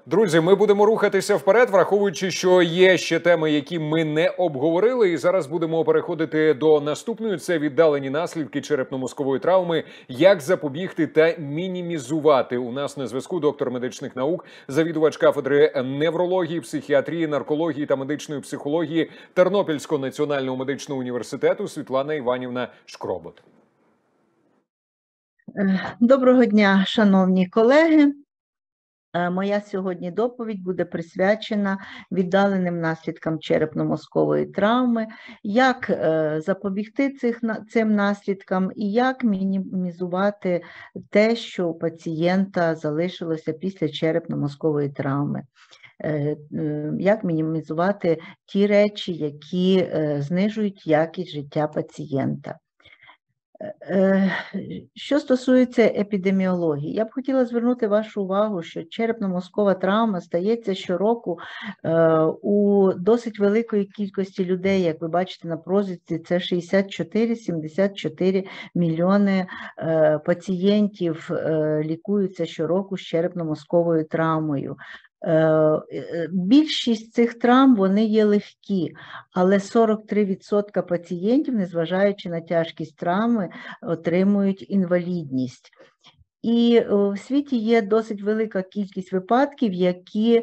Друзі, ми будемо рухатися вперед, враховуючи, що є ще теми, які ми не обговорили. І зараз будемо переходити до наступної. Це віддалені наслідки черепно-мозкової травми. Як запобігти та мінімізувати? У нас на зв'язку доктор медичних наук, завідувач кафедри неврології, психіатрії, наркології та медичної психології Тернопільського національного медичного університету Світлана Іванівна Шкробот. Доброго дня, шановні колеги. Моя сьогодні доповідь буде присвячена віддаленим наслідкам черепно-мозкової травми, як запобігти цим наслідкам і як мінімізувати те, що у пацієнта залишилося після черепно-мозкової травми. Як мінімізувати ті речі, які знижують якість життя пацієнта. Що стосується епідеміології, я б хотіла звернути вашу увагу, що черепно-мозкова травма стається щороку у досить великої кількості людей. Як ви бачите на прозірці, це 64-74 мільйони пацієнтів лікуються щороку з черепно-мозковою травмою. Більшість цих травм, вони є легкі, але 43% пацієнтів, незважаючи на тяжкість травми, отримують інвалідність. І в світі є досить велика кількість випадків, які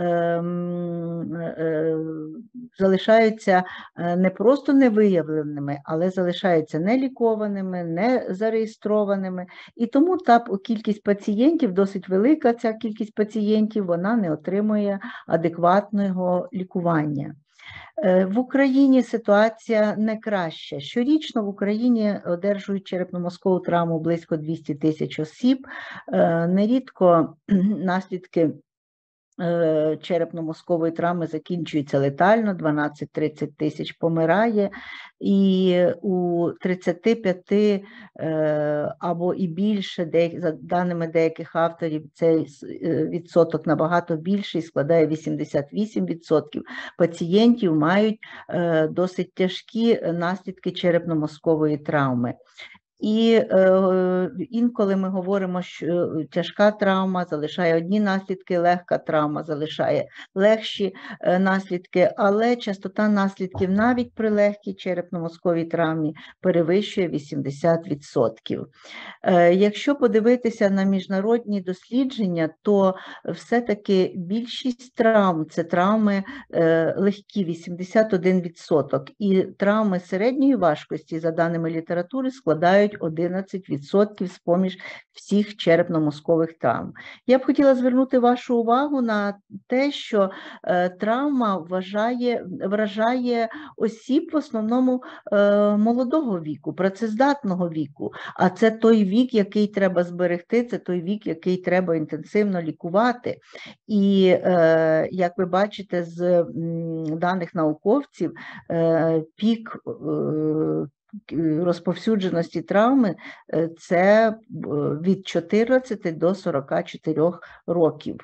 залишаються не просто невиявленими, але залишаються нелікованими, не зареєстрованими. І тому та кількість пацієнтів, досить велика ця кількість пацієнтів, вона не отримує адекватного лікування. В Україні ситуація не краща. Щорічно в Україні одержують черепно-мозкову травму близько 200 тисяч осіб. Нерідко наслідки черепно-мозкової травми закінчуються летально, 12-30 тисяч помирає, і у 35 або і більше, за даними деяких авторів, цей відсоток набагато більший, складає 88%, пацієнтів мають досить тяжкі наслідки черепно-мозкової травми. І інколи ми говоримо, що тяжка травма залишає одні наслідки, легка травма залишає легші наслідки, але частота наслідків навіть при легкій черепно-мозковій травмі перевищує 80%. Якщо подивитися на міжнародні дослідження, то все-таки більшість травм – це травми легкі, 81%, і травми середньої важкості, за даними літератури, складають 11% з-поміж всіх черепно-мозкових травм. Я б хотіла звернути вашу увагу на те, що травма вражає осіб в основному молодого віку, працездатного віку, а це той вік, який треба зберегти, це той вік, який треба інтенсивно лікувати. І, як ви бачите з даних науковців, пік розповсюдженості травми – це від 14 до 44 років.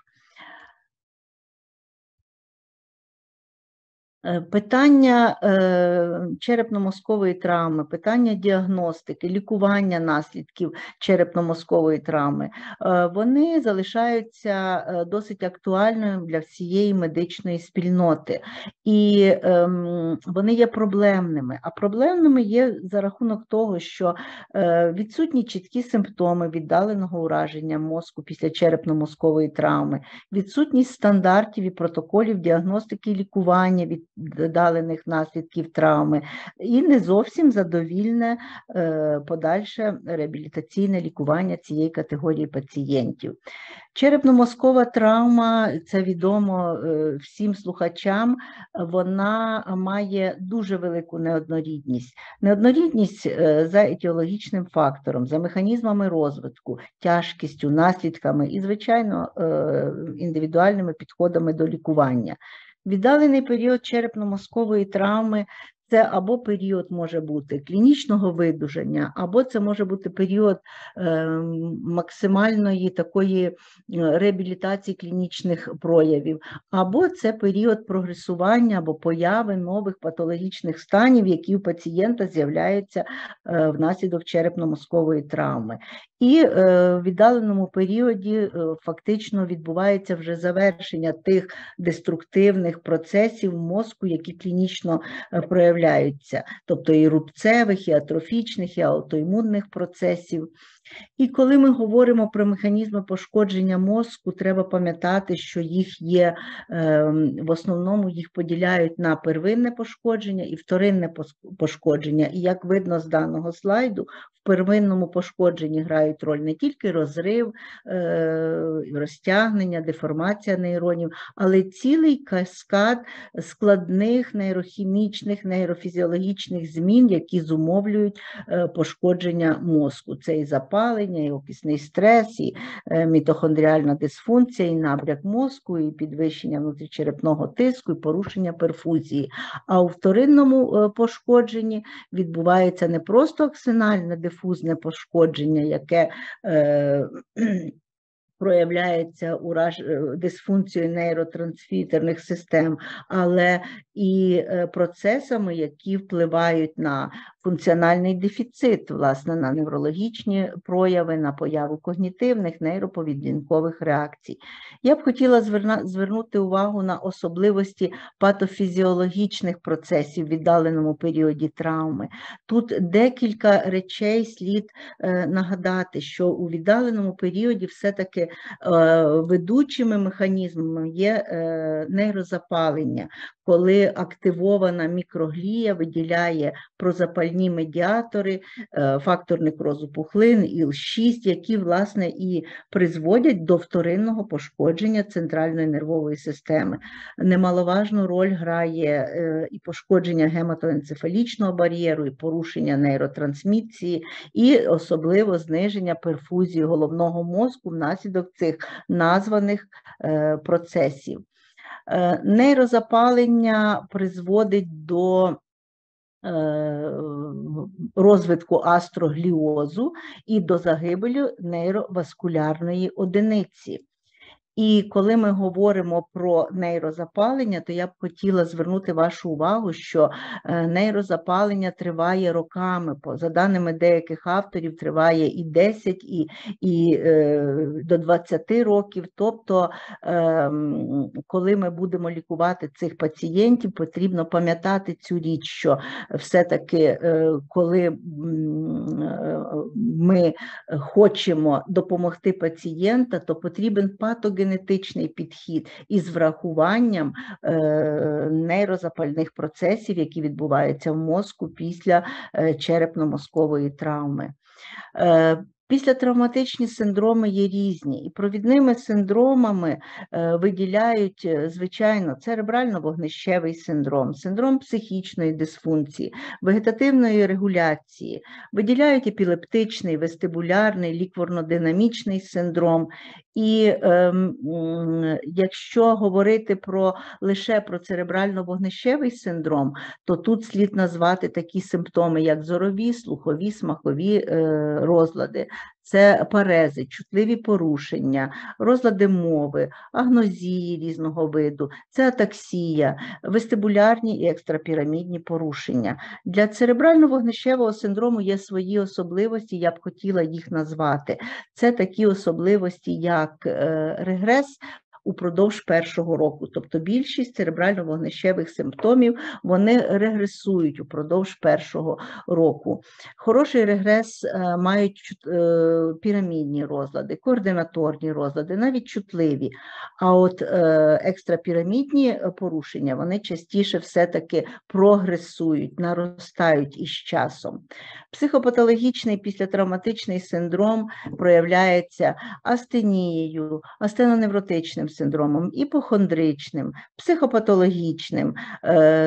Питання черепно-мозкової травми, питання діагностики, лікування наслідків черепно-мозкової травми, вони залишаються досить відповідальними для всієї медичної спільноти. І вони є проблемними. А проблемними є за рахунок того, що відсутні чіткі симптоми віддаленого ураження мозку після черепно-мозкової травми, відсутність стандартів і протоколів діагностики і лікування від віддалених наслідків травми і не зовсім задовільне подальше реабілітаційне лікування цієї категорії пацієнтів. Черепно-мозкова травма, це відомо всім слухачам, вона має дуже велику неоднорідність. Неоднорідність за етіологічним фактором, за механізмами розвитку, тяжкістю, наслідками і, звичайно, індивідуальними підходами до лікування. Віддалений період черепно-мозкової травми це або період може бути клінічного видужання, або це може бути період максимальної такої реабілітації клінічних проявів, або це період прогресування або появи нових патологічних станів, які у пацієнта з'являються внаслідок черепно-мозкової травми. І в віддаленому періоді фактично відбувається вже завершення тих деструктивних процесів мозку, які клінічно проявляються, тобто і рубцевих, і атрофічних, і аутоімунних процесів. І коли ми говоримо про механізми пошкодження мозку, треба пам'ятати, що їх є, в основному їх поділяють на первинне пошкодження і вторинне пошкодження. І як видно з даного слайду, в первинному пошкодженні грають роль не тільки розрив, розтягнення, деформація нейронів, але цілий каскад складних нейрохімічних, нейрофізіологічних змін, які зумовлюють пошкодження мозку. Це і запалення, і окисний стрес, і мітохондріальна дисфункція, і набряк мозку, і підвищення внутрічерепного тиску, і порушення перфузії. А у вторинному пошкодженні відбувається не просто аксональне дифузне пошкодження, яке проявляється дисфункцією нейротрансмітерних систем, але і процесами, які впливають на функціональний дефіцит, власне, на неврологічні прояви, на появу когнітивних, нейроповедінкових реакцій. Я б хотіла звернути увагу на особливості патофізіологічних процесів в віддаленому періоді травми. Тут декілька речей слід нагадати, що у віддаленому періоді все-таки ведучими механізмами є нейрозапалення, коли активована мікроглія виділяє прозапальні медіатори, фактор некрозу пухлин, ІЛ-6, які, власне, і призводять до вторинного пошкодження центральної нервової системи. Немаловажну роль грає і пошкодження гематоенцефалічного бар'єру, і порушення нейротрансмісії, і особливо зниження перфузії головного мозку внаслідок цих названих процесів. Нейрозапалення призводить до розвитку астрогліозу і до загибелі нейроваскулярної одиниці. І коли ми говоримо про нейрозапалення, то я б хотіла звернути вашу увагу, що нейрозапалення триває роками. За даними деяких авторів, триває і 10, і до 20 років. Тобто, коли ми будемо лікувати цих пацієнтів, потрібно пам'ятати цю річ, що все-таки, коли ми хочемо допомогти пацієнта, то потрібен патогенетичний підхід із врахуванням нейрозапальних процесів, які відбуваються в мозку після черепно-мозкової травми. Післятравматичні синдроми є різні, і провідними синдромами виділяють, звичайно, церебрально-вогнищевий синдром, синдром психічної дисфункції, вегетативної регуляції, виділяють епілептичний, вестибулярний, лікворно-динамічний синдром. І якщо говорити лише про церебрально-вогнищевий синдром, то тут слід назвати такі симптоми, як зорові, слухові, смакові розлади. Це парези, чутливі порушення, розлади мови, агнозії різного виду, це атаксія, вестибулярні і екстрапірамідні порушення. Для церебрально-вогнищевого синдрому є свої особливості, я б хотіла їх назвати. Це такі особливості, як регрес упродовж першого року. Тобто більшість церебрально-вогнищевих симптомів, вони регресують упродовж першого року. Хороший регрес мають пірамідні розлади, координаторні розлади, навіть чутливі. А от екстрапірамідні порушення, вони частіше все-таки прогресують, наростають із часом. Психопатологічний післятравматичний синдром проявляється астенією, астеноневротичним синдромом, іпохондричним, психопатологічним,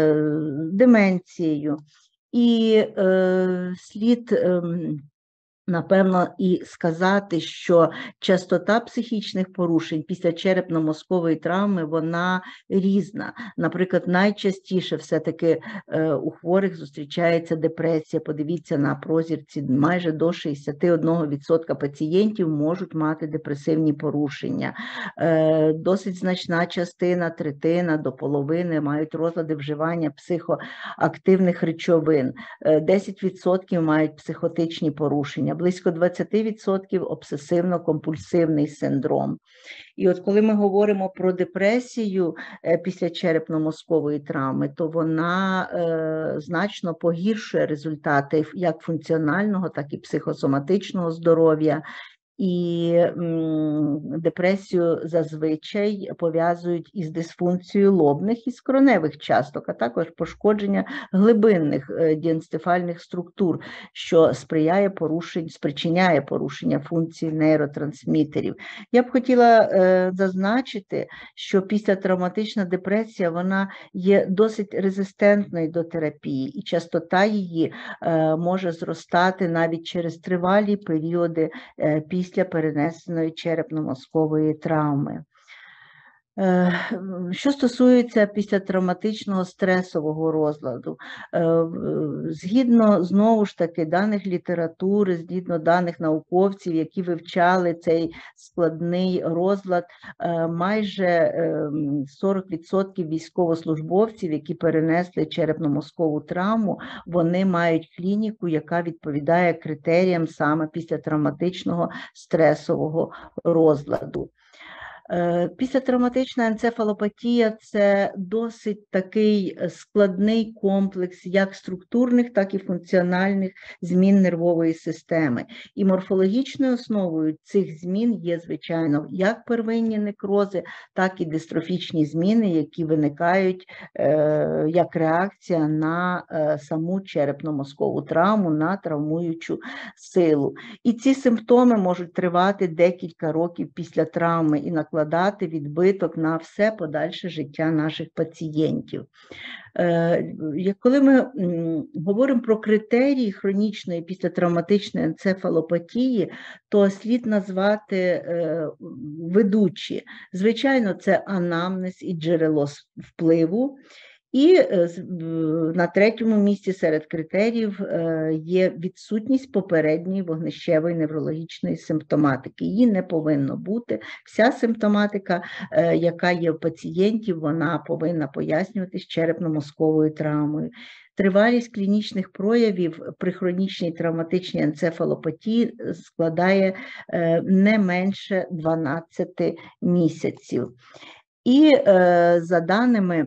деменцією. І слід напевно, і сказати, що частота психічних порушень після черепно-мозкової травми, вона різна. Наприклад, найчастіше все-таки у хворих зустрічається депресія. Подивіться на прозірці, майже до 61% пацієнтів можуть мати депресивні порушення. Досить значна частина, третина до половини мають розлади вживання психоактивних речовин. 10% мають психотичні порушення, близько 20% обсесивно-компульсивний синдром. І от коли ми говоримо про депресію після черепно-мозкової травми, то вона значно погіршує результати як функціонального, так і психосоматичного здоров'я. І депресію зазвичай пов'язують із дисфункцією лобних і скроневих часток, а також пошкодження глибинних діенцефальних структур, що спричиняє порушення функції нейротрансмітерів. Я б хотіла зазначити, що післятравматична депресія, вона є досить резистентною до терапії, і частота її може зростати навіть через тривалі періоди після перенесеної черепно-мозкової травми. Що стосується післятравматичного стресового розладу, згідно, знову ж таки, даних літератури, згідно даних науковців, які вивчали цей складний розлад, майже 40% військовослужбовців, які перенесли черепно-мозкову травму, вони мають клініку, яка відповідає критеріям саме післятравматичного стресового розладу. Післятравматична енцефалопатія – це досить такий складний комплекс як структурних, так і функціональних змін нервової системи. І морфологічною основою цих змін є, звичайно, як первинні некрози, так і дистрофічні зміни, які виникають як реакція на саму черепно-мозкову травму, на травмуючу силу. І ці симптоми можуть тривати декілька років після травми і накладати відбиток на все подальше життя наших пацієнтів. Коли ми говоримо про критерії хронічної післятравматичної енцефалопатії, то слід назвати ведучі. Звичайно, це анамнез і джерело впливу. І на третьому місці серед критеріїв є відсутність попередньої вогнищевої неврологічної симптоматики. Її не повинно бути. Вся симптоматика, яка є в пацієнтів, вона повинна пояснюватись черепно-мозковою травмою. Тривалість клінічних проявів при хронічній травматичній енцефалопатії складає не менше 12 місяців. І за даними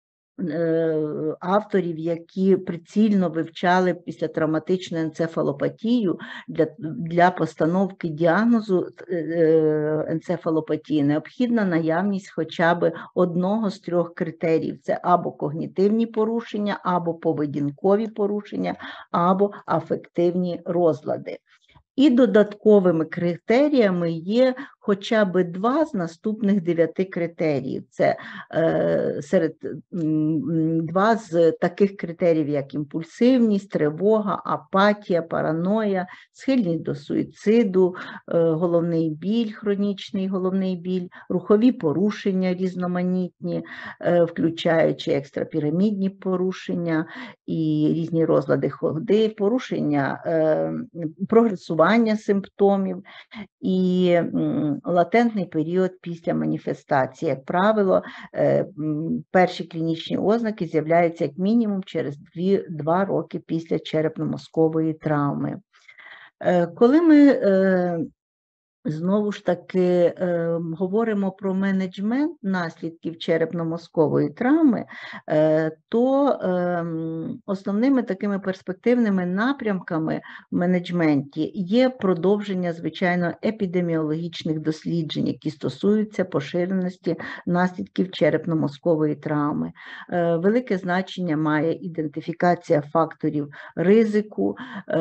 авторів, які прицільно вивчали післятравматичну енцефалопатію, для постановки діагнозу енцефалопатії необхідна наявність хоча б одного з трьох критеріїв. Це або когнітивні порушення, або поведінкові порушення, або афективні розлади. І додатковими критеріями є хоча б 2 з наступних 9 критеріїв. Це серед 2 з таких критеріїв, як імпульсивність, тривога, апатія, параноя, схильність до суїциду, головний біль, хронічний головний біль, рухові порушення різноманітні, включаючи екстрапірамідні порушення і різні розлади ходи, порушення прогресування симптомів і латентний період після маніфестації. Як правило, перші клінічні ознаки з'являються як мінімум через 2 роки після черепно-мозкової травми. Коли ми знову ж таки говоримо про менеджмент наслідків черепно-мозкової травми, то основними такими перспективними напрямками в менеджменті є продовження, звичайно, епідеміологічних досліджень, які стосуються поширеності наслідків черепно-мозкової травми. Велике значення має ідентифікація факторів ризику.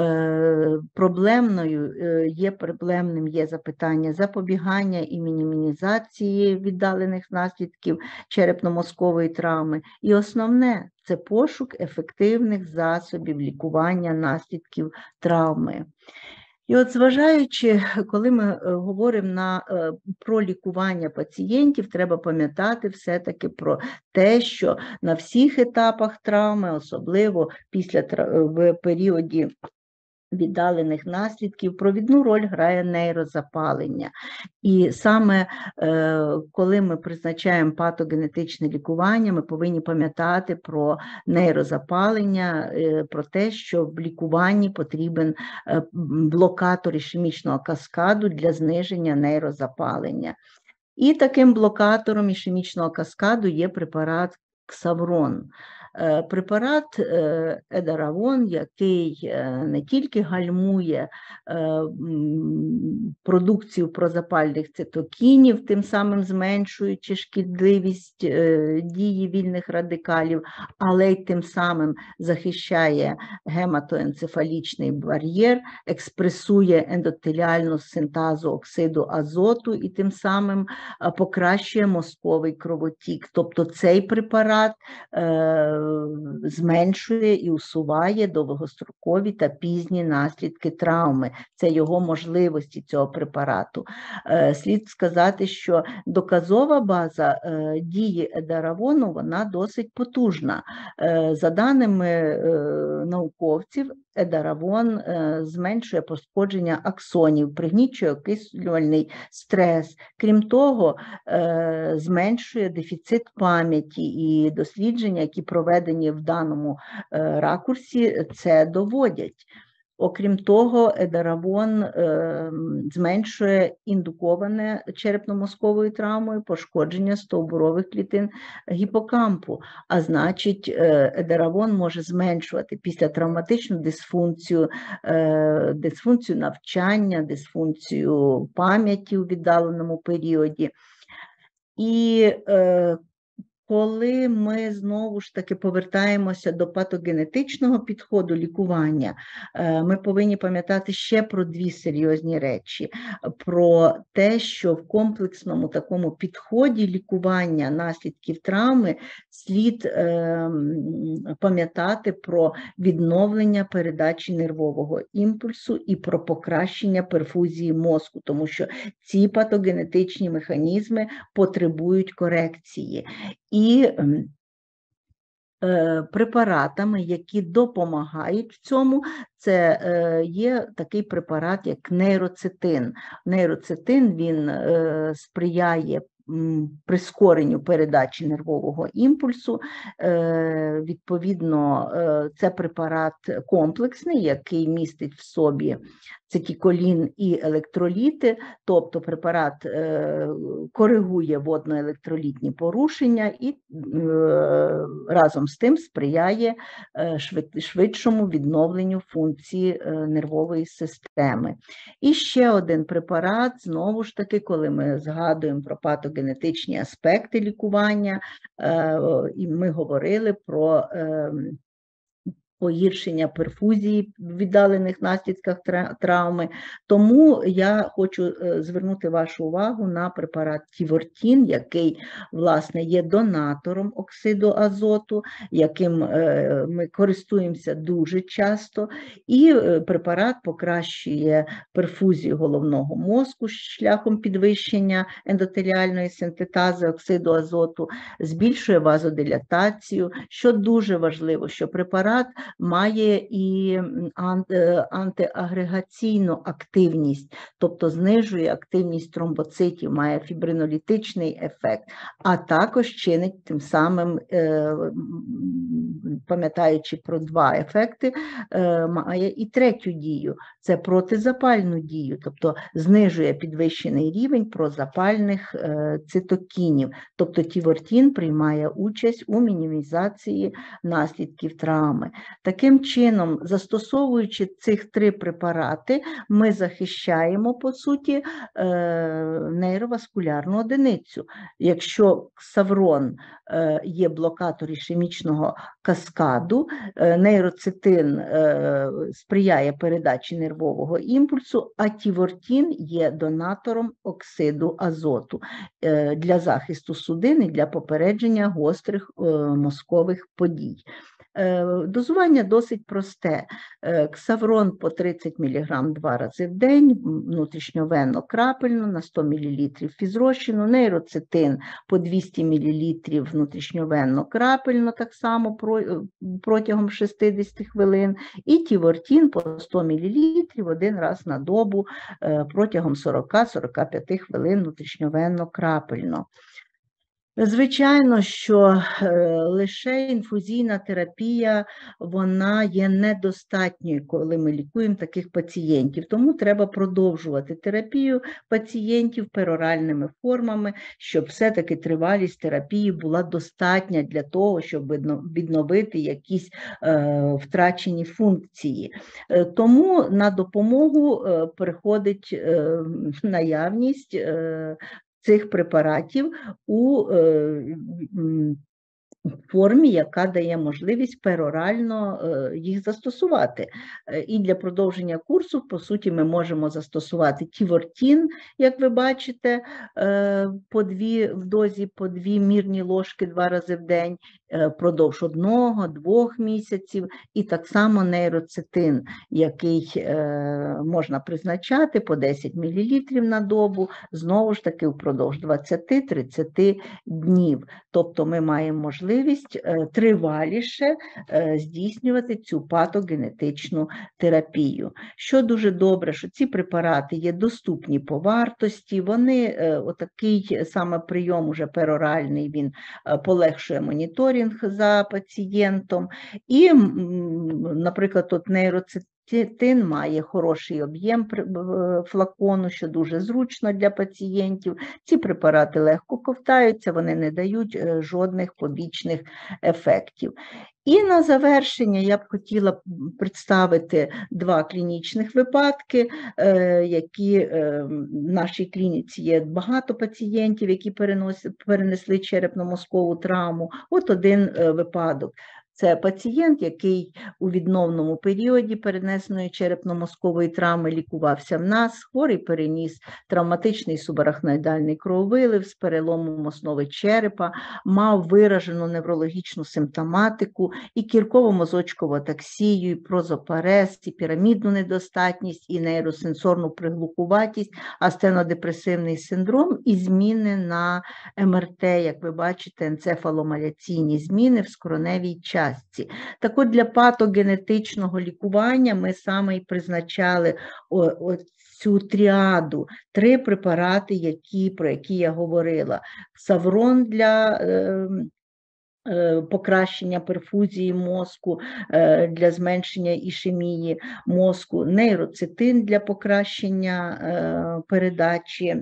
Проблемним є запитання запобігання і мінімізації віддалених наслідків черепно-мозкової травми. І основне – це пошук ефективних засобів лікування наслідків травми. І от зважаючи, коли ми говоримо про лікування пацієнтів, треба пам'ятати все-таки про те, що на всіх етапах травми, особливо в періоді віддалених наслідків, провідну роль грає нейрозапалення. І саме коли ми призначаємо патогенетичне лікування, ми повинні пам'ятати про нейрозапалення, про те, що в лікуванні потрібен блокатор ішемічного каскаду для зниження нейрозапалення. І таким блокатором ішемічного каскаду є препарат Ксаврон. Препарат едаравон, який не тільки гальмує продукцію прозапальних цитокінів, тим самим зменшуючи шкідливість дії вільних радикалів, але й тим самим захищає гематоенцефалічний бар'єр, експресує ендотеліальну синтазу оксиду азоту і тим самим покращує мозковий кровотік. Тобто цей препарат зменшує і усуває довгострокові та пізні наслідки травми. Це його можливості цього препарату. Слід сказати, що доказова база дії едаравону, вона досить потужна. За даними науковців, едаравон зменшує пошкодження аксонів, пригнічує окислювальний стрес. Крім того, зменшує дефіцит пам'яті, і дослідження, які проведені в даному ракурсі, це доводять. Окрім того, едаравон зменшує індуковане черепно-мозковою травмою пошкодження стовбурових клітин гіпокампу, а значить, едаравон може зменшувати післятравматичну дисфункцію, дисфункцію навчання, дисфункцію пам'яті у віддаленому періоді. І коли ми знову ж таки повертаємося до патогенетичного підходу лікування, ми повинні пам'ятати ще про дві серйозні речі. Про те, що в комплексному такому підході лікування наслідків травми слід пам'ятати про відновлення передачі нервового імпульсу і про покращення перфузії мозку, тому що ці патогенетичні механізми потребують корекції. І препаратами, які допомагають в цьому, це є такий препарат, як нейроцетин. Нейроцетин, він сприяє прискоренню передачі нервового імпульсу. Відповідно, це препарат комплексний, який містить в собі цитиколін і електроліти, тобто препарат коригує водноелектролітні порушення і разом з тим сприяє швидшому відновленню функції нервової системи. І ще один препарат, знову ж таки, коли ми згадуємо про патогенетичні аспекти лікування, і ми говорили про погіршення перфузії в віддалених наслідках травми. Тому я хочу звернути вашу увагу на препарат Тівортін, який, власне, є донатором оксиду азоту, яким ми користуємося дуже часто. І препарат покращує перфузію головного мозку шляхом підвищення ендотеліальної синтетази оксиду азоту, збільшує вазодилатацію, що дуже важливо, що препарат має і антиагрегаційну активність, тобто знижує активність тромбоцитів, має фібринолітичний ефект, а також чинить тим самим, пам'ятаючи про два ефекти, має і третю дію – це протизапальну дію, тобто знижує підвищений рівень прозапальних цитокінів, тобто Тівортін приймає участь у мінімізації наслідків травми. Таким чином, застосовуючи цих три препарати, ми захищаємо, по суті, нейроваскулярну одиницю. Якщо Ксаврон є блокатор ішемічного каскаду, нейроцетин сприяє передачі нервового імпульсу, а Тівортін є донатором оксиду азоту для захисту судин і для попередження гострих мозкових подій. Дозування досить просте. Ксаврон по 30 мг 2 рази в день, внутрішньовенно крапельно на 100 мл фізрозчину, нейроцетин по 200 мл внутрішньовенно крапельно, так само протягом 60 хвилин, і тівортін по 100 мл один раз на добу протягом 40-45 хвилин внутрішньовенно крапельно. Звичайно, що лише інфузійна терапія, вона є недостатньою, коли ми лікуємо таких пацієнтів. Тому треба продовжувати терапію пацієнтів пероральними формами, щоб все-таки тривалість терапії була достатня для того, щоб відновити якісь втрачені функції. Тому на допомогу приходить наявність цих препаратів у формі, яка дає можливість перорально їх застосувати. І для продовження курсу, по суті, ми можемо застосувати тівортін, як ви бачите, в дозі по 2 мірні ложки 2 рази в день, впродовж 1-2 місяців, і так само нейроцетин, який можна призначати по 10 мл на добу, знову ж таки впродовж 20-30 днів. Тобто ми маємо можливість триваліше здійснювати цю патогенетичну терапію. Що дуже добре, що ці препарати є доступні по вартості, вони, отакий саме прийом уже пероральний, він полегшує моніторинг за пацієнтом. І, наприклад, тут нейроцетин має хороший об'єм флакону, що дуже зручно для пацієнтів. Ці препарати легко ковтаються, вони не дають жодних побічних ефектів. І на завершення я б хотіла представити 2 клінічних випадки, які в нашій клініці є багато пацієнтів, які перенесли черепно-мозкову травму. От один випадок. Це пацієнт, який у відновному періоді перенесеної черепно-мозкової травми лікувався в нас. Хворий переніс травматичний субарахноїдальний крововилив з переломом основи черепа, мав виражену неврологічну симптоматику, і кірково-мозочкову атаксію, і прозопарез, і пірамідну недостатність, і нейросенсорну приглухуватість, астенодепресивний синдром і зміни на МРТ, як ви бачите, енцефаломаляційні зміни в скроневій частці. Так от для патогенетичного лікування ми саме і призначали цю тріаду, 3 препарати, про які я говорила. Ксаврон для покращення перфузії мозку, для зменшення ішемії мозку, нейроцетин для покращення передачі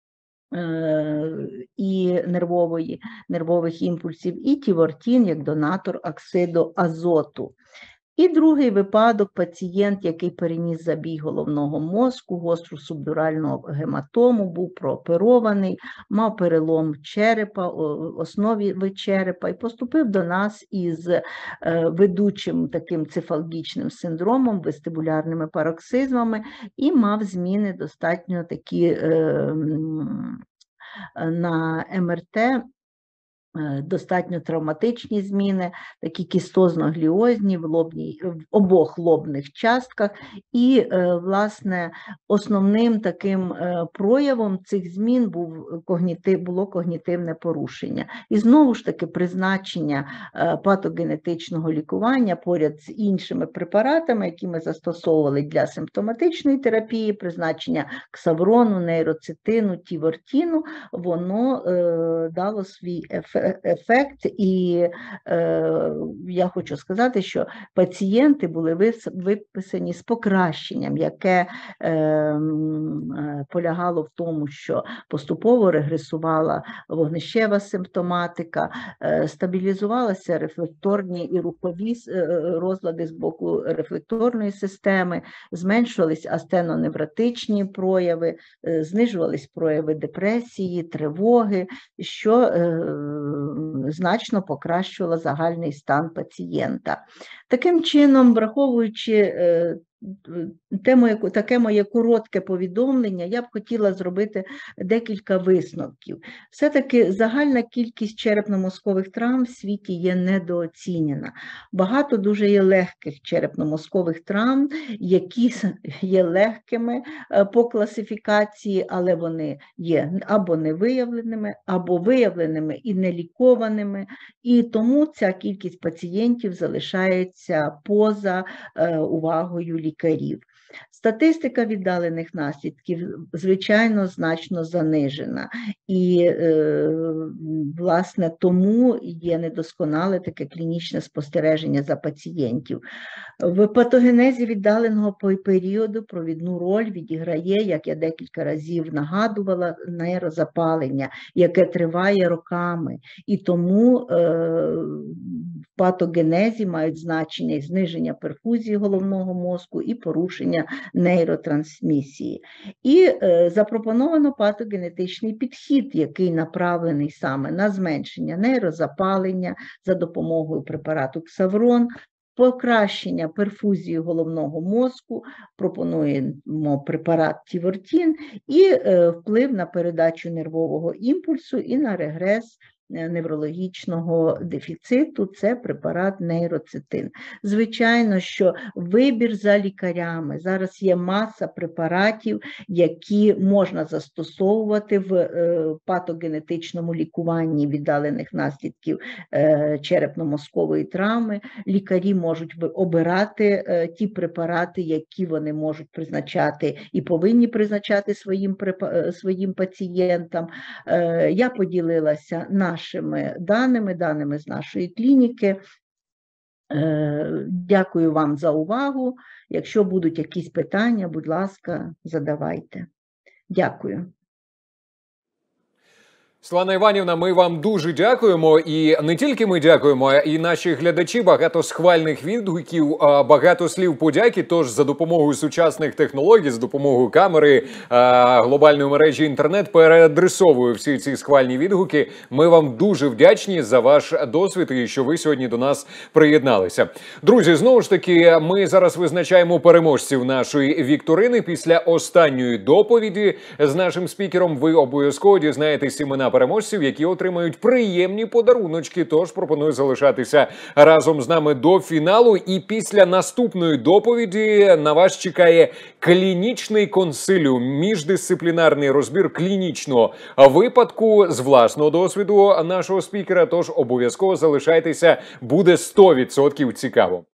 і нервових імпульсів, і тівортін як донатор оксиду азоту. І другий випадок – пацієнт, який переніс забій головного мозку, гостру субдуральну гематому, був прооперований, мав перелом черепа, основи черепа, і поступив до нас із ведучим таким цефалгічним синдромом, вестибулярними пароксизмами, і мав зміни достатньо такі на МРТ, достатньо травматичні зміни, такі кістозно-гліозні в обох лобних частках. І, власне, основним таким проявом цих змін було когнітивне порушення. І знову ж таки призначення патогенетичного лікування поряд з іншими препаратами, які ми застосовували для симптоматичної терапії, призначення ксаврону, нейроцетину, тівортіну, воно дало свій ефект, і я хочу сказати, що пацієнти були виписані з покращенням, яке полягало в тому, що поступово регресувала вогнищева симптоматика, стабілізувалися рефлекторні і рухові розлади з боку рефлекторної системи, зменшувались астеноневротичні прояви, знижувались прояви депресії, тривоги, що значно покращувала загальний стан пацієнта. Таким чином, враховуючи таке моє коротке повідомлення, я б хотіла зробити декілька висновків. Все-таки загальна кількість черепно-мозкових травм в світі є недооцінена. Багато дуже є легких черепно-мозкових травм, які є легкими по класифікації, але вони є або невиявленими, або виявленими і нелікованими, і тому ця кількість пацієнтів залишається поза увагою лікарів. Статистика віддалених наслідків, звичайно, значно занижена. І, власне, тому є недосконале таке клінічне спостереження за пацієнтів. В патогенезі віддаленого періоду провідну роль відіграє, як я декілька разів нагадувала, нейрозапалення, яке триває роками. І тому в патогенезі мають значення і зниження перфузії головного мозку, і порушення нейротрансмісії. І запропоновано патогенетичний підхід, який направлений саме на зменшення нейрозапалення за допомогою препарату Ксаврон, покращення перфузії головного мозку, пропонуємо препарат Тівортін, і вплив на передачу нервового імпульсу і на регрес неврологічного дефіциту – це препарат нейроцитин. Звичайно, що вибір за лікарями. Зараз є маса препаратів, які можна застосовувати в патогенетичному лікуванні віддалених наслідків черепно-мозкової травми. Лікарі можуть обирати ті препарати, які вони можуть призначати і повинні призначати своїм пацієнтам. Я поділилася нашими даними з нашої клініки. Дякую вам за увагу. Якщо будуть якісь питання, будь ласка, задавайте. Дякую. Світлана Іванівна, ми вам дуже дякуємо. І не тільки ми дякуємо, а і наші глядачі. Багато схвальних відгуків, багато слів подяки. Тож за допомогою сучасних технологій, з допомогою камери, глобальної мережі інтернет переадресовую всі ці схвальні відгуки. Ми вам дуже вдячні за ваш досвід і що ви сьогодні до нас приєдналися. Друзі, знову ж таки, ми зараз визначаємо переможців нашої вікторини. Після останньої доповіді з нашим спікером ви обов'язково дізнаєтесь імена переможців, які отримають приємні подаруночки. Тож пропоную залишатися разом з нами до фіналу. І після наступної доповіді на вас чекає клінічний консиліум, міждисциплінарний розбір клінічного випадку з власного досвіду нашого спікера. Тож обов'язково залишайтеся, буде 100% цікаво.